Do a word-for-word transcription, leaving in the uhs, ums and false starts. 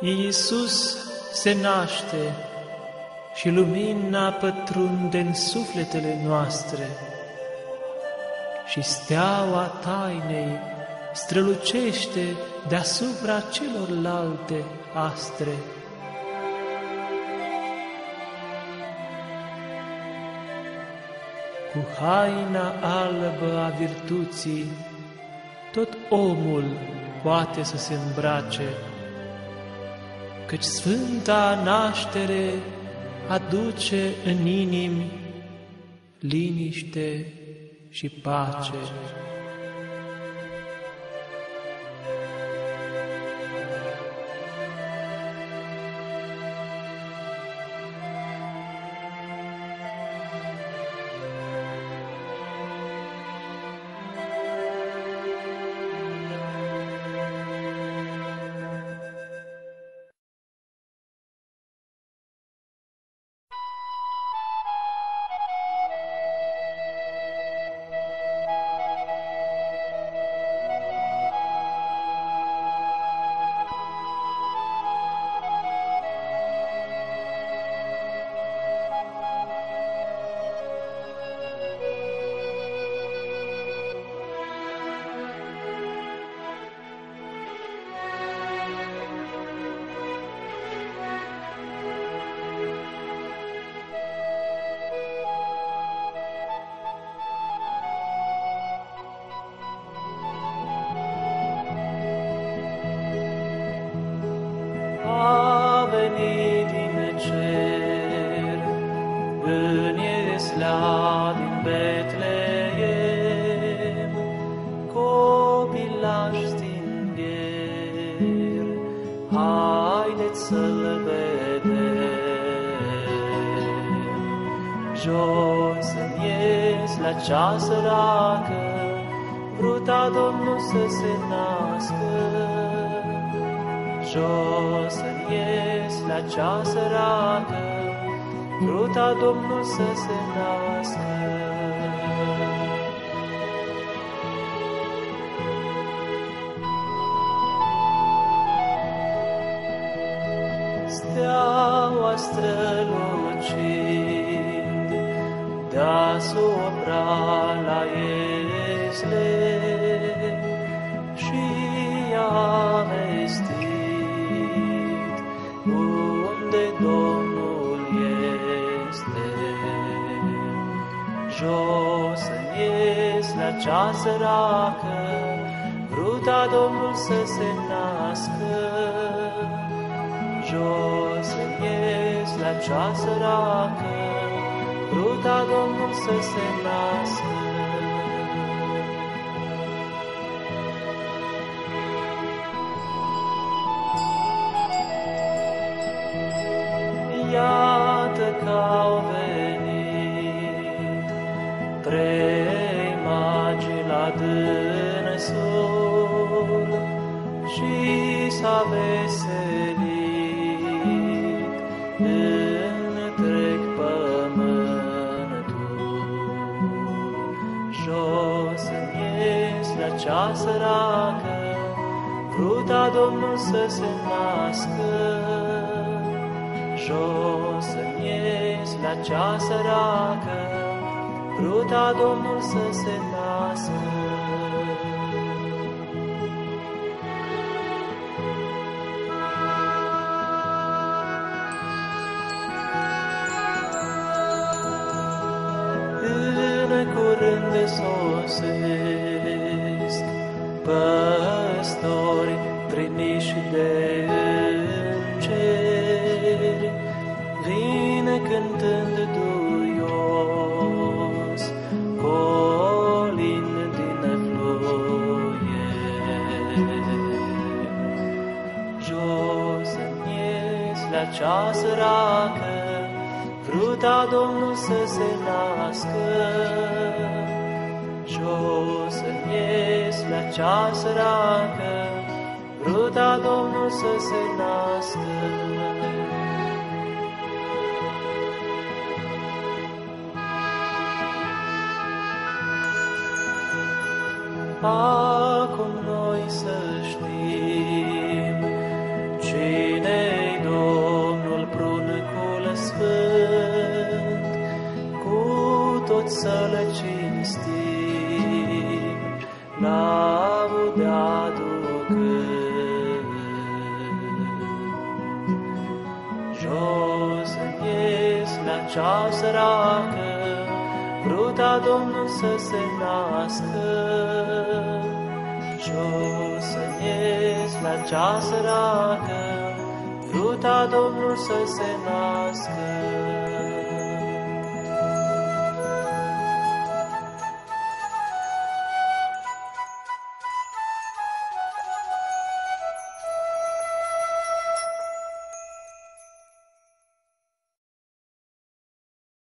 Iisus se naște și lumina pătrunde în sufletele noastre și steaua tainei strălucește deasupra celorlalte astre. Cu haina albă a virtuții, tot omul poate să se îmbrace, căci Sfânta Naștere aduce în inimi liniște și pace. Din Betleem, copilaș stingher, haideți să-l vedem. Jos în ies la cea săracă, vruta Domnul să se nască. Jos în ies la cea săracă, vruta Domnul să se nască. Steaua strălucind deasupra la iezle și a vestit unde Domnul este. Jos în ies la cea săracă, vruta Domnul să se nască. Jos în ies la cea săracă, vruta Domnul să se nască. Iată că-au venit trei magi la dânsul și s-a veselit întreg pământul. Jos în ies la cea săracă, vruta Domnul să se nască. Jos în ies la cea săracă, vruta Domnul să se nască. În curând sosesc păstori trimiși de îngeri, vine cântând duios, colind din ploie. Jos în ies la cea săracă, vruta Domnul să se nască. Jos în ies la cea săracă, vruta Domnul să se nască. Acum noi să știm cine tot să-L cinstim, laude aducând. Jos în ies la cea săracă, vrut a Domnul să se nască. Jos în ies la cea săracă, vrut a Domnul să se nască.